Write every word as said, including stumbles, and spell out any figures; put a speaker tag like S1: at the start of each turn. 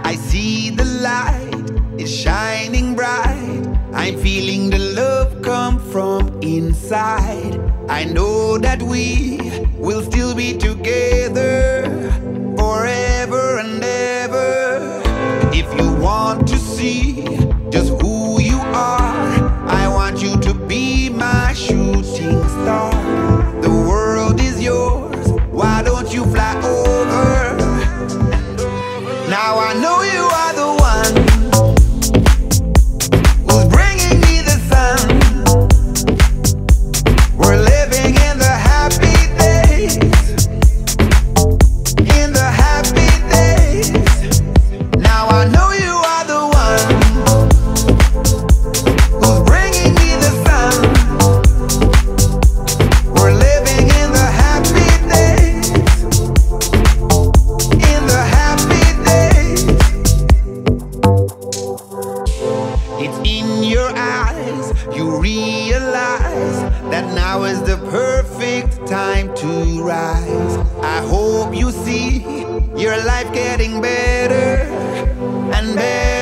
S1: I see the light, it's shining bright. I'm feeling the love come from inside. I know that we will still be together forever and ever. If you want to see just who you are, I want you to be my shooting star. The world is yours, why don't you fly over? Now I know you are the one who's bringing me the sun. We're living in the happy days, in the happy days. Now I know you are the one who's bringing me the sun. We're living in the happy days, in the happy days. It's in your eyes, you realize that now is the perfect time to rise. I hope you see your life getting better and better.